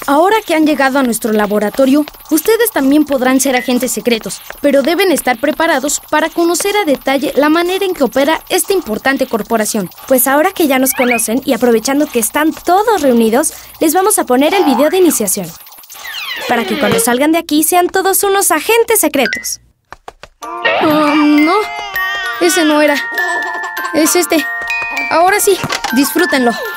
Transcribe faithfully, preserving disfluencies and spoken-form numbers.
Ahora que han llegado a nuestro laboratorio, ustedes también podrán ser agentes secretos, pero deben estar preparados para conocer a detalle la manera en que opera esta importante corporación. Pues ahora que ya nos conocen y aprovechando que están todos reunidos, les vamos a poner el video de iniciación, para que cuando salgan de aquí sean todos unos agentes secretos. Oh, no, ese no era. Es este. Ahora sí, disfrútenlo.